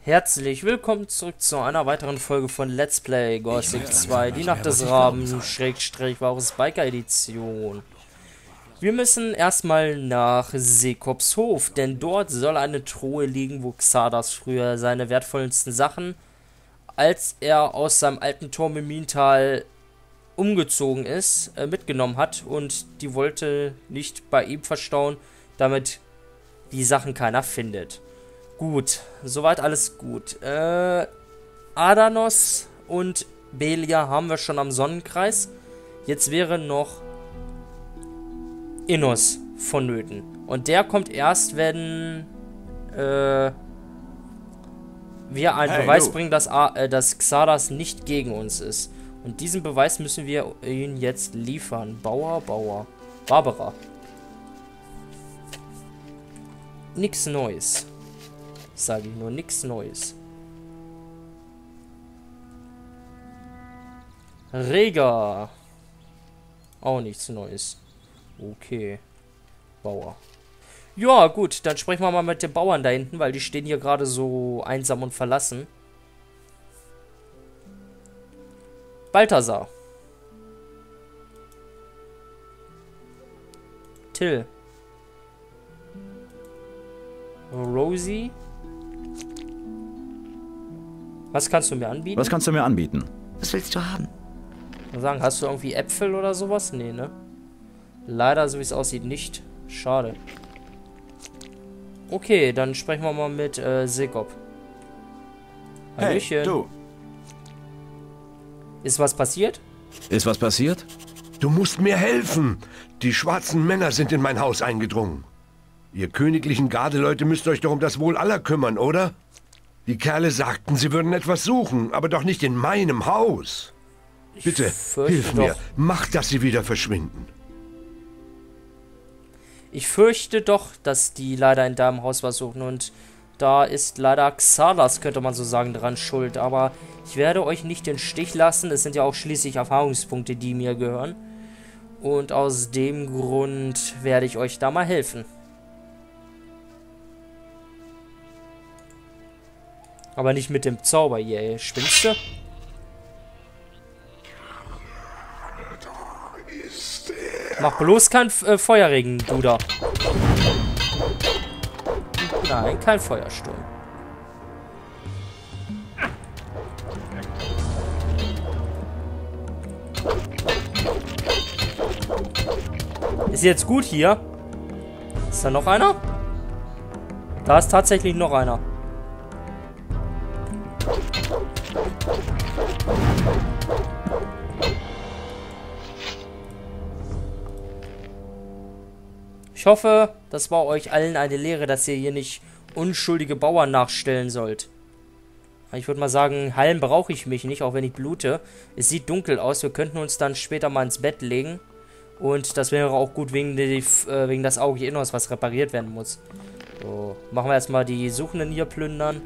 Herzlich willkommen zurück zu einer weiteren Folge von Let's Play Gothic 2, die Nacht des Raben, Schrägstrich, Varus Biker Edition. Wir müssen erstmal nach Sekops Hof, denn dort soll eine Truhe liegen, wo Xardas früher seine wertvollsten Sachen, als er aus seinem alten Turm im Minental umgezogen ist, mitgenommen hat, und die wollte nicht bei ihm verstauen, damit die Sachen keiner findet. Gut, soweit alles gut. Adanos und Belia haben wir schon am Sonnenkreis. Jetzt wäre noch Innos vonnöten. Und der kommt erst, wenn wir einen Beweis bringen, dass Xardas nicht gegen uns ist. Und diesen Beweis müssen wir ihn jetzt liefern. Barbara. Nix Neues. Sage ich nur, nichts Neues. Rega. Auch nichts Neues. Okay. Bauer. Ja, gut, dann sprechen wir mal mit den Bauern da hinten, weil die stehen hier gerade so einsam und verlassen. Balthasar. Till. Rosie. Was kannst du mir anbieten? Was willst du haben? Mal sagen, hast du irgendwie Äpfel oder sowas? Nee, ne? Leider, so wie es aussieht, nicht. Schade. Okay, dann sprechen wir mal mit Sekop. Hallöchen. Hey, du. Ist was passiert? Ist was passiert? Du musst mir helfen. Die schwarzen Männer sind in mein Haus eingedrungen. Ihr königlichen Gardeleute müsst euch doch um das Wohl aller kümmern, oder? Die Kerle sagten, sie würden etwas suchen, aber doch nicht in meinem Haus. Bitte, hilf mir. Mach, dass sie wieder verschwinden. Ich fürchte doch, dass die leider in deinem Haus was suchen, und da ist leider Xardas, könnte man so sagen, dran schuld. Aber ich werde euch nicht den Stich lassen. Es sind ja auch schließlich Erfahrungspunkte, die mir gehören. Und aus dem Grund werde ich euch da mal helfen. Aber nicht mit dem Zauber hier, spinnst du? Mach bloß kein Feuerregen, du da. Nein, kein Feuersturm. Ist jetzt gut hier? Ist da noch einer? Da ist tatsächlich noch einer. Ich hoffe, das war euch allen eine Lehre, dass ihr hier nicht unschuldige Bauern nachstellen sollt. Ich würde mal sagen, heilen brauche ich mich nicht, auch wenn ich blute. Es sieht dunkel aus, wir könnten uns dann später mal ins Bett legen. Und das wäre auch gut wegen das Auge Innos, was repariert werden muss. So, machen wir erstmal die Suchenden hier plündern.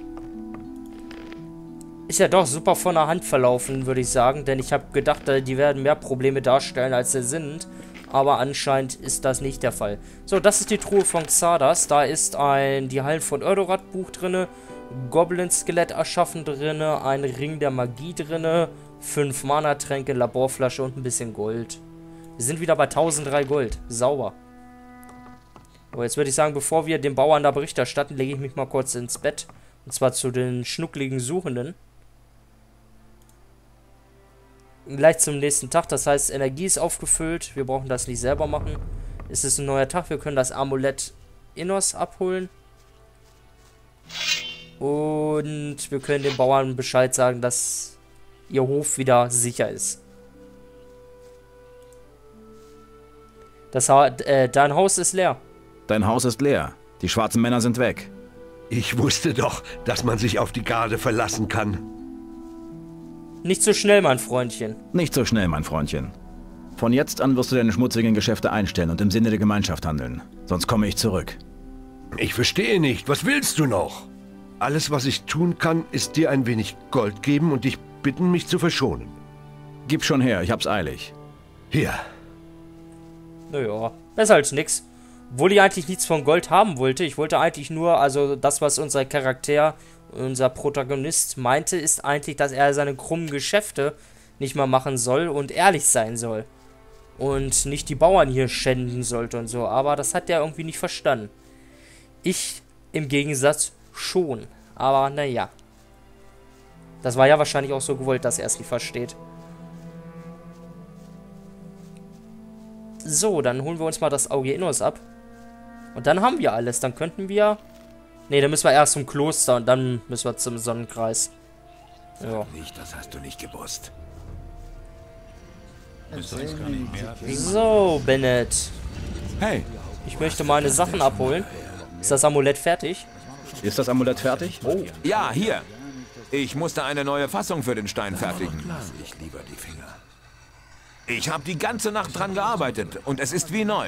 Ist ja doch super von der Hand verlaufen, würde ich sagen. Denn ich habe gedacht, die werden mehr Probleme darstellen, als sie sind. Aber anscheinend ist das nicht der Fall. So, das ist die Truhe von Xardas. Da ist die Hallen von Erdorat Buch drin. Goblin-Skelett erschaffen drin. Ein Ring der Magie drin. 5 Mana-Tränke, Laborflasche und ein bisschen Gold. Wir sind wieder bei 1003 Gold. Sauber. Aber jetzt würde ich sagen, bevor wir den Bauern da Bericht erstatten, lege ich mich mal kurz ins Bett. Und zwar zu den schnuckligen Suchenden. Gleich zum nächsten Tag, das heißt, Energie ist aufgefüllt. Wir brauchen das nicht selber machen. Es ist ein neuer Tag, wir können das Amulett Innos abholen. Und wir können den Bauern Bescheid sagen, dass ihr Hof wieder sicher ist. Dein Haus ist leer. Dein Haus ist leer. Die schwarzen Männer sind weg. Ich wusste doch, dass man sich auf die Garde verlassen kann. Nicht so schnell, mein Freundchen. Nicht so schnell, mein Freundchen. Von jetzt an wirst du deine schmutzigen Geschäfte einstellen und im Sinne der Gemeinschaft handeln. Sonst komme ich zurück. Ich verstehe nicht. Was willst du noch? Alles, was ich tun kann, ist dir ein wenig Gold geben und dich bitten, mich zu verschonen. Gib schon her, ich hab's eilig. Hier. Naja, besser als nix. Obwohl ich eigentlich nichts von Gold haben wollte. Ich wollte eigentlich nur, also das, was unser Charakter unser Protagonist meinte, ist eigentlich, dass er seine krummen Geschäfte nicht mal machen soll und ehrlich sein soll. Und nicht die Bauern hier schänden sollte und so. Aber das hat er irgendwie nicht verstanden. Ich im Gegensatz schon. Aber naja. Das war ja wahrscheinlich auch so gewollt, dass er es nicht versteht. So, dann holen wir uns mal das Auge Innos ab. Und dann haben wir alles. Dann könnten wir... Ne, dann müssen wir erst zum Kloster und dann müssen wir zum Sonnenkreis. Ja. Nicht, das hast du nicht gewusst. So, Bennett. Hey, Ich möchte meine Sachen abholen. Ist das Amulett fertig? ist das Amulett fertig? Oh, Ja, hier. Ich musste eine neue Fassung für den Stein fertigen. Lass ich lieber die Finger. Ich habe die ganze Nacht dran gearbeitet und es ist wie neu.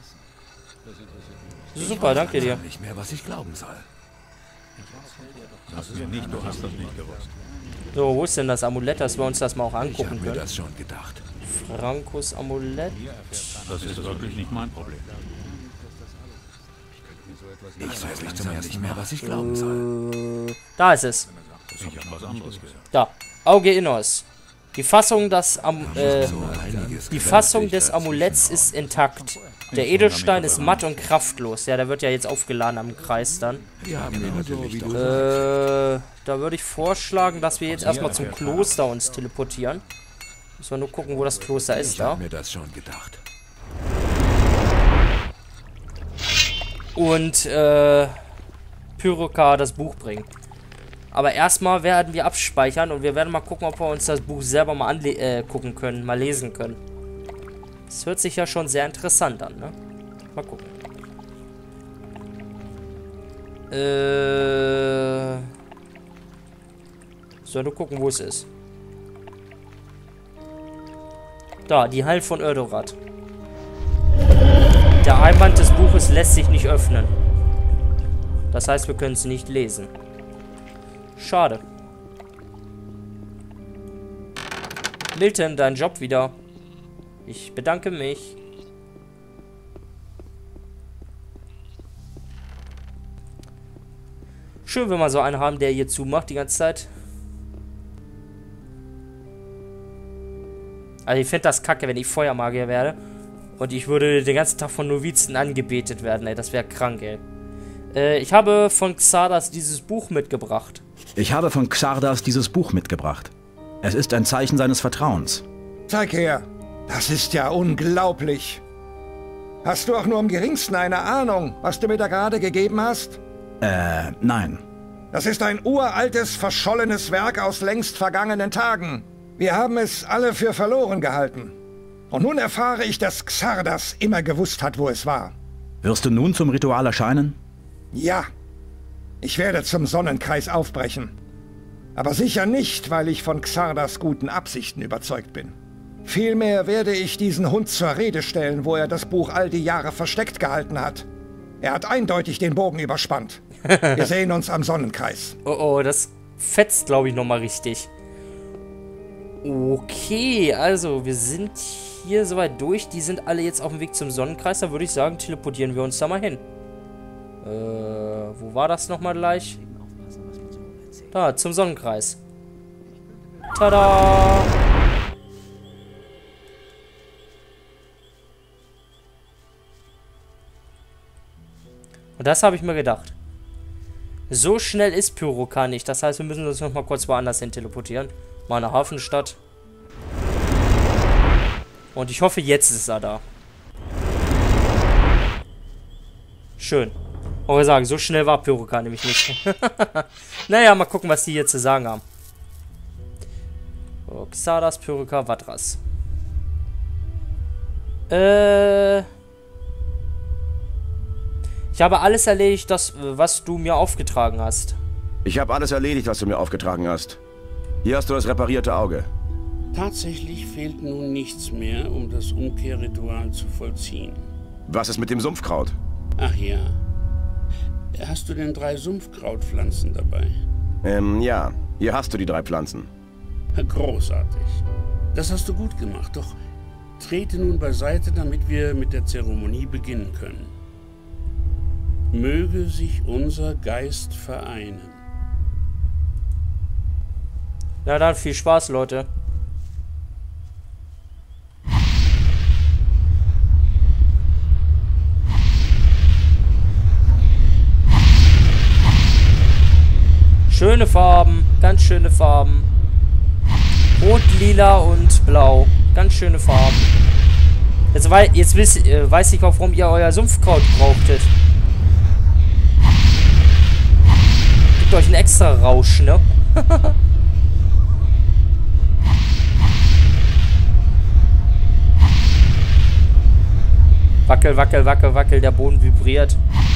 super, danke dir. Nicht mehr, was ich glauben soll. So, wo ist denn das Amulett, dass wir uns das mal auch Ich habe angucken mir können? das schon gedacht. Frankos Amulett. Das ist wirklich nicht mein Problem. Ich weiß nicht mehr, was ich glauben soll. Da ist es. Ich habe was anderes gehört. Da. Auge Innos. Die Fassung des Amuletts ist intakt. Der Edelstein ist matt und kraftlos. Ja, der wird ja jetzt aufgeladen am Kreis dann. Wir haben den natürlich doch. Da würde ich vorschlagen, dass wir jetzt erstmal zum Kloster uns teleportieren. Müssen wir nur gucken, wo das Kloster ist Ich da. habe mir das schon gedacht. Und Pyroka das Buch bringen. Aber erstmal werden wir abspeichern und wir werden mal gucken, ob wir uns das Buch selber mal gucken können, mal lesen können. Das hört sich ja schon sehr interessant an, ne? Mal gucken. So, nur gucken, wo es ist. Da, die Hallen von Erdorat. Der Einband des Buches lässt sich nicht öffnen. Das heißt, wir können es nicht lesen. Schade. Milton, dein Job wieder. Ich bedanke mich. Schön, wenn wir so einen haben, der hier zumacht die ganze Zeit. Also ich fände das kacke, wenn ich Feuermagier werde. Und ich würde den ganzen Tag von Novizen angebetet werden, ey. Das wäre krank, ey. Ich habe von Xardas dieses Buch mitgebracht. Ich habe von Xardas dieses Buch mitgebracht. Es ist ein Zeichen seines Vertrauens. Zeig her. Das ist ja unglaublich. Hast du auch nur im geringsten eine Ahnung, was du mir da gerade gegeben hast? Nein. Das ist ein uraltes, verschollenes Werk aus längst vergangenen Tagen. Wir haben es alle für verloren gehalten. Und nun erfahre ich, dass Xardas immer gewusst hat, wo es war. Wirst du nun zum Ritual erscheinen? Ja. Ich werde zum Sonnenkreis aufbrechen. Aber sicher nicht, weil ich von Xardas guten Absichten überzeugt bin. Vielmehr werde ich diesen Hund zur Rede stellen, wo er das Buch all die Jahre versteckt gehalten hat. Er hat eindeutig den Bogen überspannt. Wir sehen uns am Sonnenkreis. Oh, oh, das fetzt, glaube ich, nochmal richtig. Okay, also wir sind hier soweit durch. Die sind alle jetzt auf dem Weg zum Sonnenkreis. Da würde ich sagen, teleportieren wir uns da mal hin. Wo war das nochmal gleich? Da, zum Sonnenkreis. Tada! Und das habe ich mir gedacht. So schnell ist Pyroka nicht. Das heißt, wir müssen uns noch mal kurz woanders hin teleportieren. Mal eine Hafenstadt. Und ich hoffe, jetzt ist er da. Schön. Aber sagen, so schnell war Pyroka nämlich nicht. Naja, mal gucken, was die hier zu sagen haben. So, Xardas, Pyroka, Vatras. Ich habe alles erledigt, was du mir aufgetragen hast. Ich habe alles erledigt, was du mir aufgetragen hast. Hier hast du das reparierte Auge. Tatsächlich fehlt nun nichts mehr, um das Umkehrritual zu vollziehen. Was ist mit dem Sumpfkraut? Ach ja. Hast du denn 3 Sumpfkrautpflanzen dabei? Ja. Hier hast du die 3 Pflanzen. Großartig. Das hast du gut gemacht, doch trete nun beiseite, damit wir mit der Zeremonie beginnen können. Möge sich unser Geist vereinen. Na dann, viel Spaß, Leute. Schöne Farben, ganz schöne Farben. Rot, lila und blau. Ganz schöne Farben. Jetzt weiß ich auch, warum ihr euer Sumpfkraut brauchtet. Gibt euch einen extra Rausch, ne? Wackel, wackel, wackel, wackel, der Boden vibriert.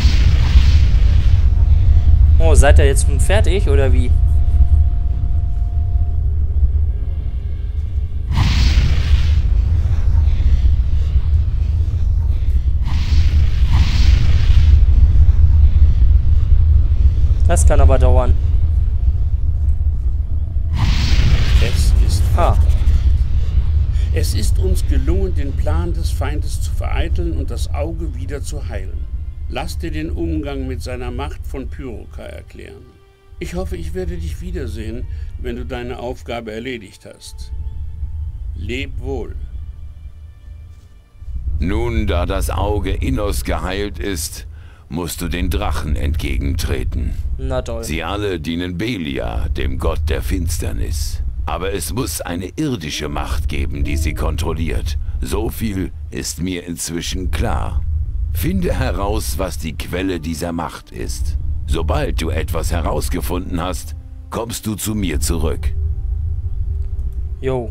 Oh, seid ihr jetzt nun fertig, oder wie? Das kann aber dauern. Es ist uns gelungen, den Plan des Feindes zu vereiteln und das Auge wieder zu heilen. Lass dir den Umgang mit seiner Macht von Pyroka erklären. Ich hoffe, ich werde dich wiedersehen, wenn du deine Aufgabe erledigt hast. Leb wohl. Nun, da das Auge Innos geheilt ist, musst du den Drachen entgegentreten. Na toll. Sie alle dienen Belia, dem Gott der Finsternis. Aber es muss eine irdische Macht geben, die sie kontrolliert. So viel ist mir inzwischen klar. Finde heraus, was die Quelle dieser Macht ist. Sobald du etwas herausgefunden hast, kommst du zu mir zurück. Jo.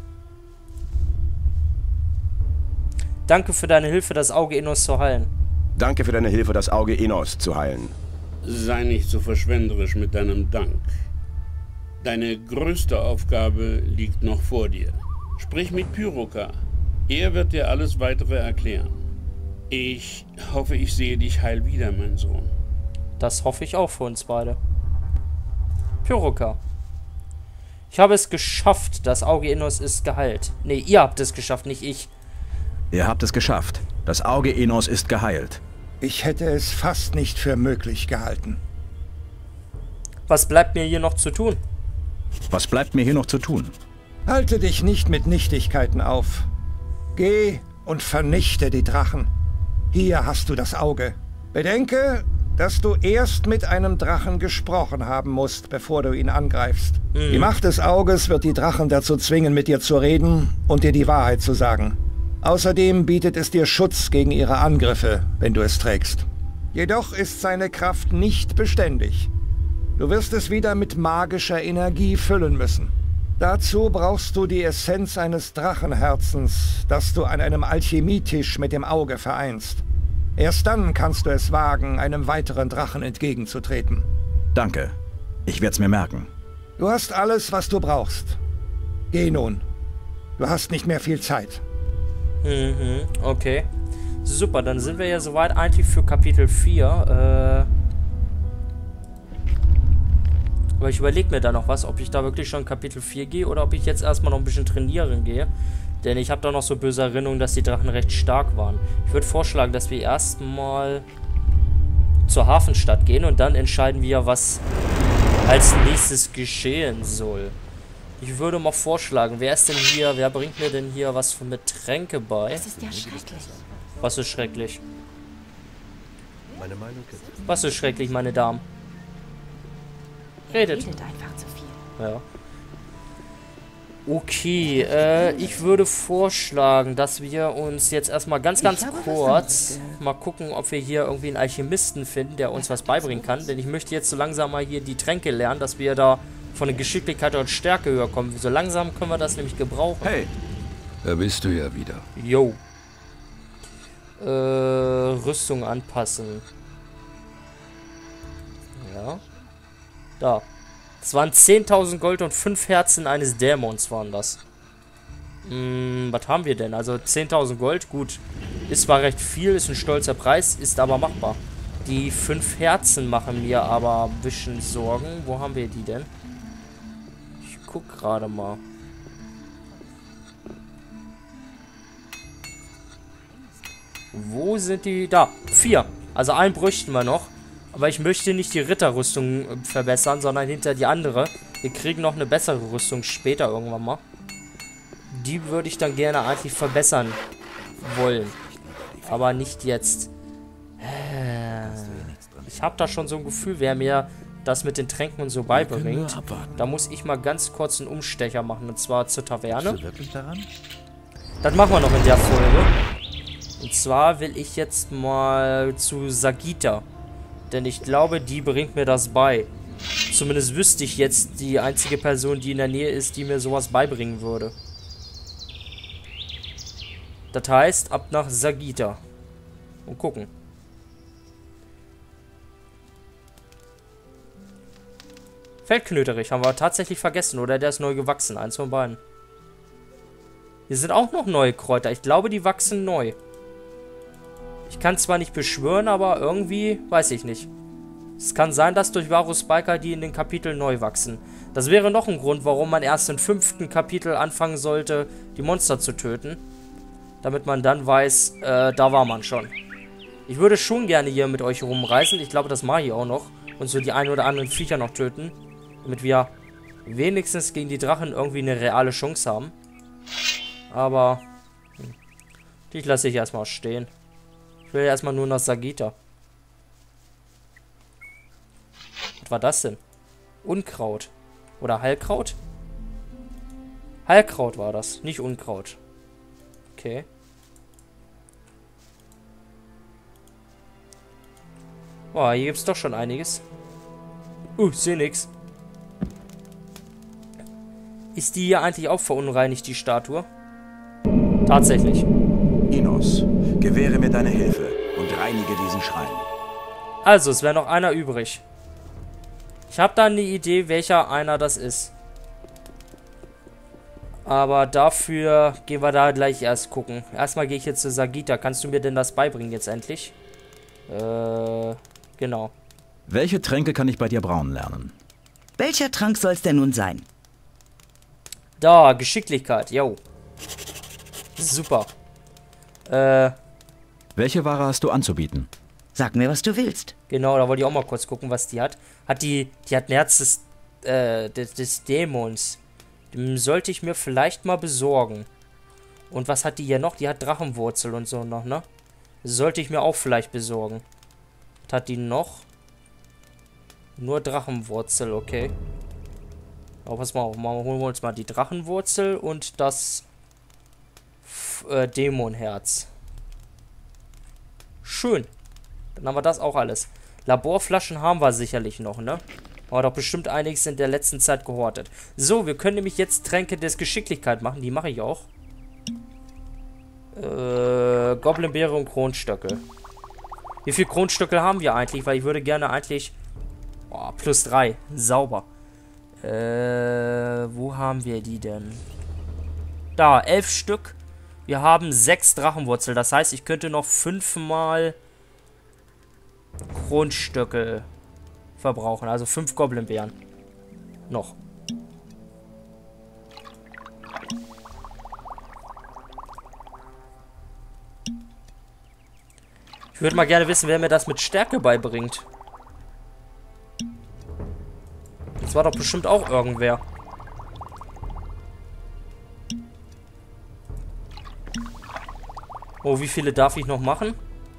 Danke für deine Hilfe, das Auge Innos zu heilen. Danke für deine Hilfe, das Auge Innos zu heilen. Sei nicht so verschwenderisch mit deinem Dank. Deine größte Aufgabe liegt noch vor dir. Sprich mit Pyroka. Er wird dir alles Weitere erklären. Ich hoffe, ich sehe dich heil wieder, mein Sohn. Das hoffe ich auch für uns beide. Pyroka. Ich habe es geschafft. Das Auge Innos ist geheilt. Nee, ihr habt es geschafft, nicht ich. Ihr habt es geschafft. Das Auge Innos ist geheilt. Ich hätte es fast nicht für möglich gehalten. Was bleibt mir hier noch zu tun? Was bleibt mir hier noch zu tun? Halte dich nicht mit Nichtigkeiten auf. Geh und vernichte die Drachen. Hier hast du das Auge. Bedenke, dass du erst mit einem Drachen gesprochen haben musst, bevor du ihn angreifst. Die Macht des Auges wird die Drachen dazu zwingen, mit dir zu reden und dir die Wahrheit zu sagen. Außerdem bietet es dir Schutz gegen ihre Angriffe, wenn du es trägst. Jedoch ist seine Kraft nicht beständig. Du wirst es wieder mit magischer Energie füllen müssen. Dazu brauchst du die Essenz eines Drachenherzens, das du an einem Alchemietisch mit dem Auge vereinst. Erst dann kannst du es wagen, einem weiteren Drachen entgegenzutreten. Danke. Ich werde es mir merken. Du hast alles, was du brauchst. Geh nun. Du hast nicht mehr viel Zeit. Okay. Super, dann sind wir ja soweit eigentlich für Kapitel 4. Aber ich überlege mir da noch was, ob ich da wirklich schon Kapitel 4 gehe oder ob ich jetzt erstmal noch ein bisschen trainieren gehe. Denn ich habe da noch so böse Erinnerungen, dass die Drachen recht stark waren. Ich würde vorschlagen, dass wir erstmal zur Hafenstadt gehen und dann entscheiden wir, was als nächstes geschehen soll. Ich würde mal vorschlagen, wer ist denn hier, wer bringt mir denn hier was mit Tränke bei? Das ist ja schrecklich. Was ist schrecklich? Meine Meinung ist... Was ist schrecklich, meine Damen? Redet. Einfach zu viel. Ja. Okay, ich würde vorschlagen, dass wir uns jetzt erstmal ganz kurz mal gucken, ob wir hier irgendwie einen Alchemisten finden, der uns was beibringen kann. Denn ich möchte jetzt so langsam mal hier die Tränke lernen, dass wir da von der Geschicklichkeit und Stärke höher kommen. So langsam können wir das nämlich gebrauchen. Hey, da bist du ja wieder. Jo. Rüstung anpassen. Ja. Da. Das waren 10.000 Gold und 5 Herzen eines Dämons waren das. Was haben wir denn? Also 10.000 Gold, gut. Ist zwar recht viel, ist ein stolzer Preis, ist aber machbar. Die 5 Herzen machen mir aber ein bisschen Sorgen. Wo haben wir die denn? Ich guck gerade mal. Wo sind die? Da, 4. Also einen bräuchten wir noch. Aber ich möchte nicht die Ritterrüstung verbessern, sondern hinter die andere. Wir kriegen noch eine bessere Rüstung später irgendwann mal. Die würde ich dann gerne eigentlich verbessern wollen. Aber nicht jetzt. Ich habe da schon so ein Gefühl, wer mir das mit den Tränken und so beibringt. Da muss ich mal ganz kurz einen Umstecher machen. Und zwar zur Taverne. Bist du wirklich daran? Das machen wir noch in der Folge. Und zwar will ich jetzt mal zu Sagita. Denn ich glaube, die bringt mir das bei. Zumindest wüsste ich jetzt die einzige Person, die in der Nähe ist, die mir sowas beibringen würde. Das heißt, ab nach Sagita. Und gucken. Feldknöterich haben wir tatsächlich vergessen. Oder der ist neu gewachsen. Eins von beiden. Hier sind auch noch neue Kräuter. Ich glaube, die wachsen neu. Ich kann zwar nicht beschwören, aber irgendwie weiß ich nicht. Es kann sein, dass durch Varus Spiker die in den Kapiteln neu wachsen. Das wäre noch ein Grund, warum man erst im 5. Kapitel anfangen sollte, die Monster zu töten. Damit man dann weiß, da war man schon. Ich würde schon gerne hier mit euch rumreisen. Ich glaube, das mache ich auch noch. Und so die ein oder anderen Viecher noch töten. Damit wir wenigstens gegen die Drachen irgendwie eine reale Chance haben. Aber die lasse ich erstmal stehen. Ich will erstmal nur nach Sagita. Was war das denn? Unkraut. Oder Heilkraut? Heilkraut war das, nicht Unkraut. Okay. Boah, hier gibt's doch schon einiges. Seh nix. Ist die hier eigentlich auch verunreinigt, die Statue? Tatsächlich. Inos, gewähre mir deine Hilfe und reinige diesen Schrein. Also, es wäre noch einer übrig. Ich habe da eine Idee, welcher einer das ist. Aber dafür gehen wir da gleich erst gucken. Erstmal gehe ich jetzt zu Sagita. Kannst du mir denn das beibringen jetzt endlich? Genau. Welche Tränke kann ich bei dir brauen lernen? Welcher Trank soll's denn nun sein? Da, Geschicklichkeit, yo. Super. Welche Ware hast du anzubieten? Sag mir, was du willst. Genau, da wollte ich auch mal kurz gucken, was die hat. Die hat ein Herz des Dämons. Den sollte ich mir vielleicht mal besorgen. Und was hat die hier noch? Die hat Drachenwurzel und so noch, ne? Sollte ich mir auch vielleicht besorgen. Was hat die noch? Nur Drachenwurzel, okay. Aber pass mal auf, holen wir uns mal die Drachenwurzel und das Dämonherz. Schön. Dann haben wir das auch alles. Laborflaschen haben wir sicherlich noch, ne? Aber doch bestimmt einiges in der letzten Zeit gehortet. So, wir können nämlich jetzt Tränke des Geschicklichkeit machen. Die mache ich auch. Goblinbeere und Kronstöckel. Wie viel Kronstöckel haben wir eigentlich? Weil ich würde gerne eigentlich... Oh, +3. Sauber. Wo haben wir die denn? Da, 11 Stück. Wir haben 6 Drachenwurzel. Das heißt, ich könnte noch 5 mal Kronstöckel verbrauchen. Also 5 Goblinbeeren. Noch. Ich würde mal gerne wissen, wer mir das mit Stärke beibringt. Das war doch bestimmt auch irgendwer. Oh, wie viele darf ich noch machen?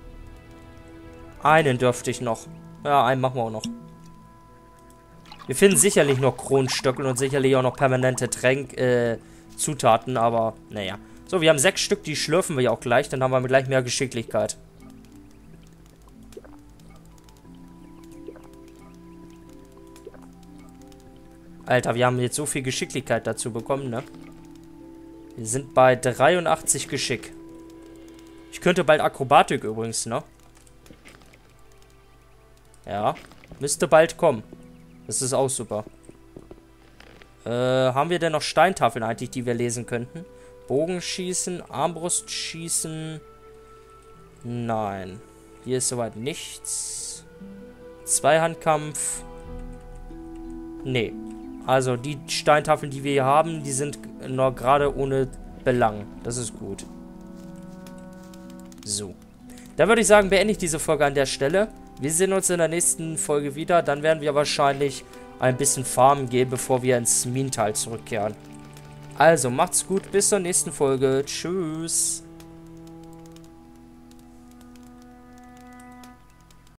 Einen dürfte ich noch. Ja, einen machen wir auch noch. Wir finden sicherlich noch Kronstöckel und sicherlich auch noch permanente Zutaten, aber naja. So, wir haben 6 Stück, die schlürfen wir ja auch gleich. Dann haben wir gleich mehr Geschicklichkeit. Alter, wir haben jetzt so viel Geschicklichkeit dazu bekommen, ne? Wir sind bei 83 Geschick. Ich könnte bald Akrobatik übrigens, ne? Ja, müsste bald kommen. Das ist auch super. Haben wir denn noch Steintafeln eigentlich, die wir lesen könnten? Bogenschießen, Armbrustschießen. Nein. Hier ist soweit nichts. Zweihandkampf. Nee. Also die Steintafeln, die wir hier haben, die sind noch gerade ohne Belang. Das ist gut. So. Dann würde ich sagen, beende ich diese Folge an der Stelle. Wir sehen uns in der nächsten Folge wieder. Dann werden wir wahrscheinlich ein bisschen farmen gehen, bevor wir ins Minental zurückkehren. Also, macht's gut, bis zur nächsten Folge. Tschüss.